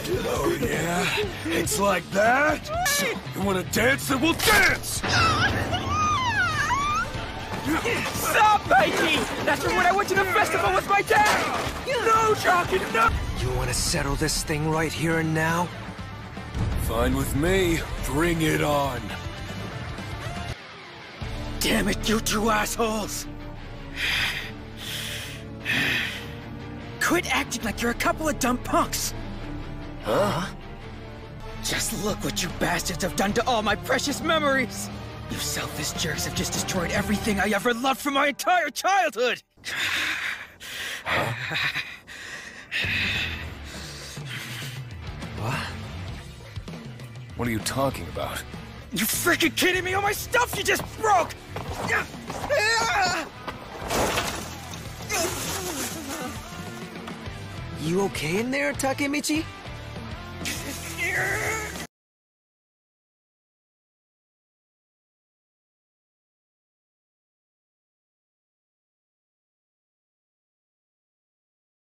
Oh yeah? It's like that? You wanna dance, then we'll dance! Stop, Mikey! That's from when I went to the festival with my dad! No, Jockey, no! You wanna settle this thing right here and now? Fine with me. Bring it on. Damn it, you two assholes! Quit acting like you're a couple of dumb punks! Huh? Just look what you bastards have done to all my precious memories! You selfish jerks have just destroyed everything I ever loved from my entire childhood! What? What are you talking about? You freaking kidding me? All my stuff you just broke! You okay in there, Takemichi?